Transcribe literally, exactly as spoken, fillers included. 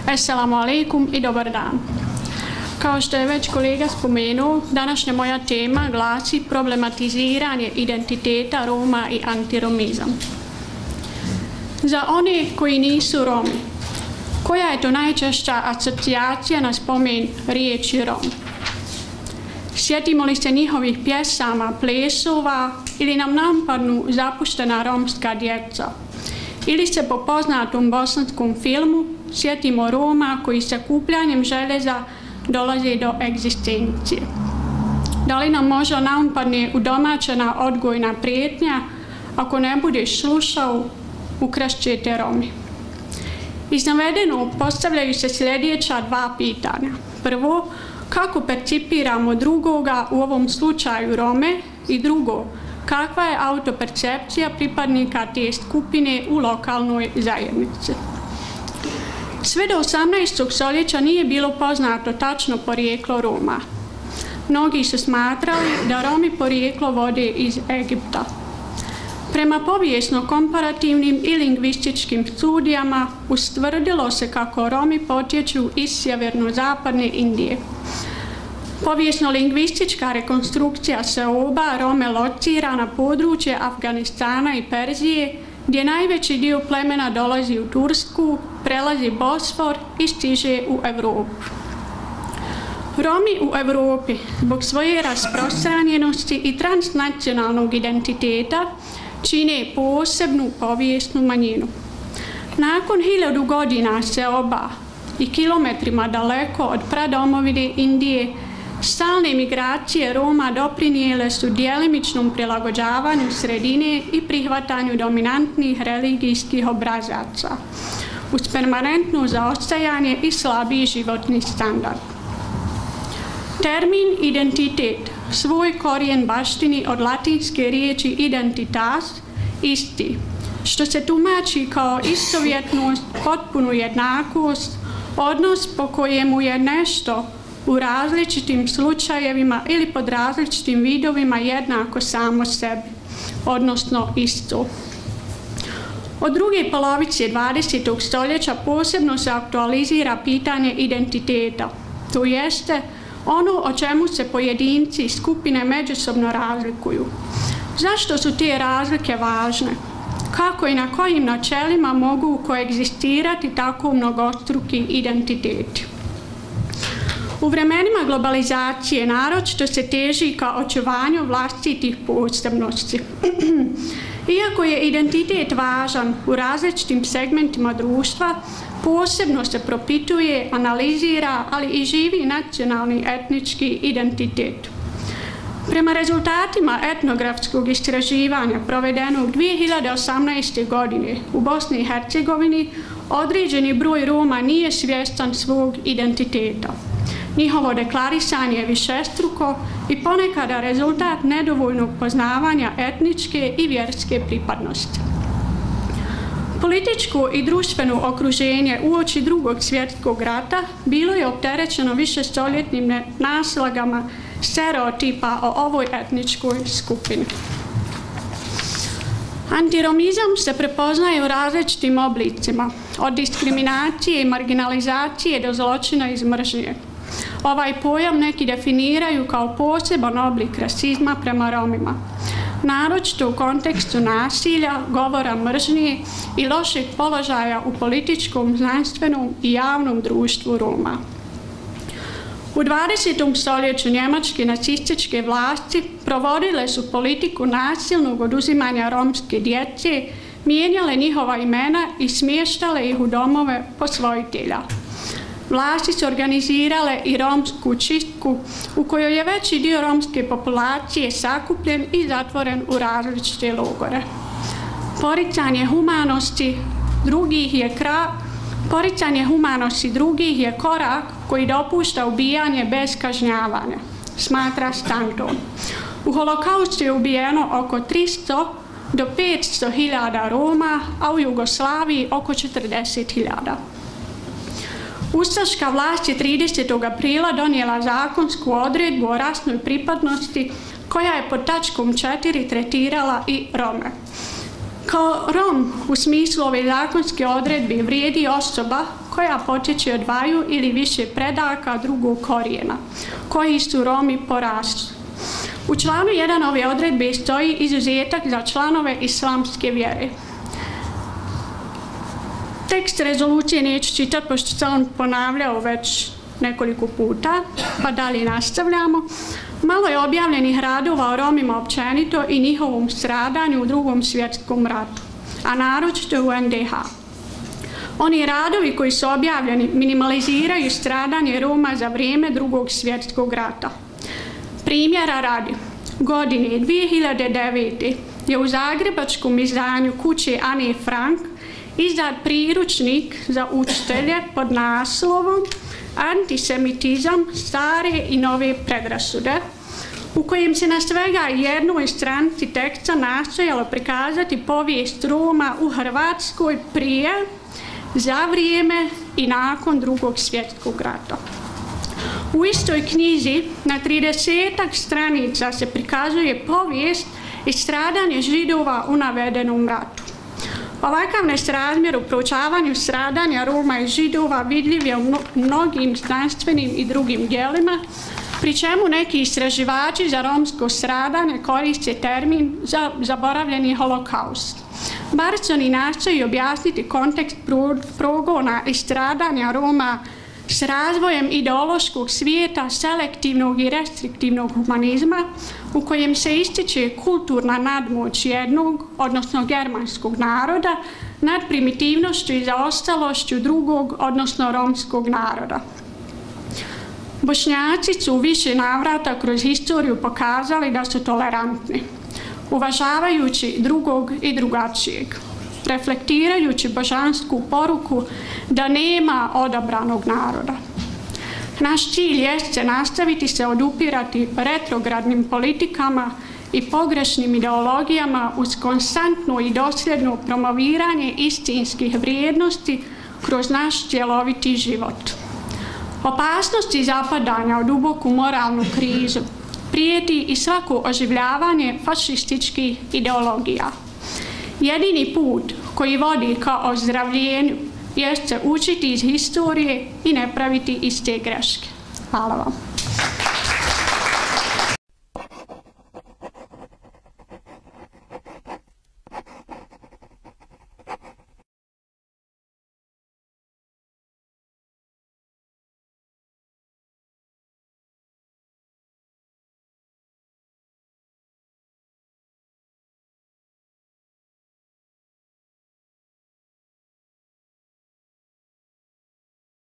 Assalamu alaikum i dobar dan. Kao što je već kolega spomenuo, današnja moja tema glasi problematiziranje identiteta Roma i antiromizam. Za one koji nisu Romi, koja je to najčešća asocijacija na spomen riječi Rom? Sjetimo li se njihovih pjesama, plesova ili nam napadnu zapuštena romska djeca? Ili se po poznatom bosanskom filmu sjetimo Roma koji sa kupljanjem željeza dolaze do egzistencije? Da li nam možda napadne udomaćena odgojna prijetnja: ako ne budeš slušao, ukrast će te Romi? Iz navedenog postavljaju se sljedeća dva pitanja. Prvo, kako percipiramo drugoga, u ovom slučaju Rome, i drugo, kakva je autopercepcija pripadnika te skupine u lokalnoj zajednici? Sve do osamnaestog stoljeća nije bilo poznato tačno porijeklo Roma. Mnogi su smatrali da Romi porijeklo vode iz Egipta. Prema povijesno-komparativnim i lingvističkim studijama ustvrdilo se kako Romi potječu iz sjeverno-zapadne Indije. Povijesno-lingvistička rekonstrukcija seoba Rome locira na područje Afganistana i Perzije, gdje najveći dio plemena dolazi u Tursku, prelazi Bosfor i stiže u Europu. Romi u Europi zbog svoje rasprostranjenosti i transnacionalnog identiteta čine posebnu povijesnu manjinu. Nakon hiljadu godina seoba i kilometrima daleko od pradomovine Indije, stalne migracije Roma doprinijele su djelimičnom prilagođavanju sredine i prihvatanju dominantnih religijskih obrazaca, uz permanentno zaostajanje i slabiji životni standard. Termin identitet svoj korijen baštini od latinske riječi identitas, isti, što se tumači kao istovjetnost, potpunu jednakost, odnos po kojemu je nešto u različitim slučajevima ili pod različitim vidovima jednako samo sebi, odnosno isto. Od druge polovice dvadesetog stoljeća posebno se aktualizira pitanje identiteta, to jeste ono o čemu se pojedinci i skupine međusobno razlikuju. Zašto su te razlike važne? Kako i na kojim načelima mogu koegzistirati tako mnogostruki identiteti? U vremenima globalizacije naročito se teži ka očuvanju vlastitih posebnosti. Iako je identitet važan u različitim segmentima društva, posebno se propituje, analizira, ali i živi nacionalni etnički identitet. Prema rezultatima etnografskog istraživanja provedenog dvije hiljade osamnaeste. godine u Bosni i Hercegovini, određeni broj Roma nije svjestan svog identiteta. Njihovo deklarisanje je višestruko i ponekada rezultat nedovoljnog poznavanja etničke i vjerske pripadnosti. Političko i društveno okruženje uoči Drugog svjetskog rata bilo je opterećeno višestoljetnim naslagama stereotipa o ovoj etničkoj skupini. Antiromizam se prepoznaje u različitim oblicima, od diskriminacije i marginalizacije do zločina iz mržnje. Ovaj pojam neki definiraju kao poseban oblik rasizma prema Romima, naročito u kontekstu nasilja, govora mržnje i lošeg položaja u političkom, znanstvenom i javnom društvu Roma. U dvadesetom stoljeću njemačke nacističke vlasti provodile su politiku nasilnog oduzimanja romske djece, mijenjale njihova imena i smještale ih u domove posvojitelja. Vlasti su organizirale i romsku čistku u kojoj je veći dio romske populacije sakupljen i zatvoren u različite logore. Poricanje humanosti drugih je kra... Poricanje humanosti drugih je korak koji dopušta ubijanje bez kažnjavanja, smatra Stanton. U holokaustu je ubijeno oko tristo do petsto hiljada Roma, a u Jugoslaviji oko četrdeset hiljada. Ustaška vlast je tridesetog aprila donijela zakonsku odredbu o rasnoj pripadnosti koja je pod tačkom četiri tretirala i Rome. Kao Rom u smislu ove zakonske odredbe vrijedi osoba koja potječe od dvaju ili više predaka drugog korijena, koji su Romi porasli. U članu jedan ove odredbe stoji izuzetak za članove islamske vjere. Tekst rezolucije neću čitati, pošto se on ponavljao već nekoliko puta, pa dalje nastavljamo. Malo je objavljenih radova o Romima općenito i njihovom stradanju u Drugom svjetskom ratu, a naročito u en de ha. Oni radovi koji su objavljeni minimaliziraju stradanje Roma za vrijeme Drugog svjetskog rata. Primjera radi, godine dvije hiljade devete. je u zagrebačkom izdanju kuće Ane Frank izdat priručnik za učitelje pod naslovom Antisemitizam, stare i nove predrasude, u kojem se na svega jednoj stranici teksta nastojalo prikazati povijest Roma u Hrvatskoj prije, za vrijeme i nakon Drugog svjetskog rata. U istoj knjizi na tridesetak stranica se prikazuje povijest i stradanje Židova u navedenom ratu. Ovakav nesrazmjer u proučavanju stradanja Roma i Židova vidljiv je u mnogim znanstvenim i drugim djelima, pri čemu neki istraživači za romsko stradanje koriste termin za zaboravljeni holokaust. Barconi nastoji objasniti kontekst progona i stradanja Roma s razvojem ideološkog svijeta selektivnog i restriktivnog humanizma u kojem se ističe kulturna nadmoć jednog, odnosno germanskog naroda, nad primitivnošću i zaostalošću drugog, odnosno romskog naroda. Bošnjaci su u više navrata kroz historiju pokazali da su tolerantni, uvažavajući drugog i drugačijeg, reflektirajući božansku poruku da nema odabranog naroda. Naš cilj jeste nastaviti se odupirati retrogradnim politikama i pogrešnim ideologijama uz konstantno i dosljedno promoviranje istinskih vrijednosti kroz naš cjeloviti život. Opasnosti zapadanja u duboku moralnu krizu prijeti i svako oživljavanje fašističkih ideologija. Jedini put koji vodi ka ozdravljenju jeste učiti iz historije i ne praviti iste greške. Hvala vam.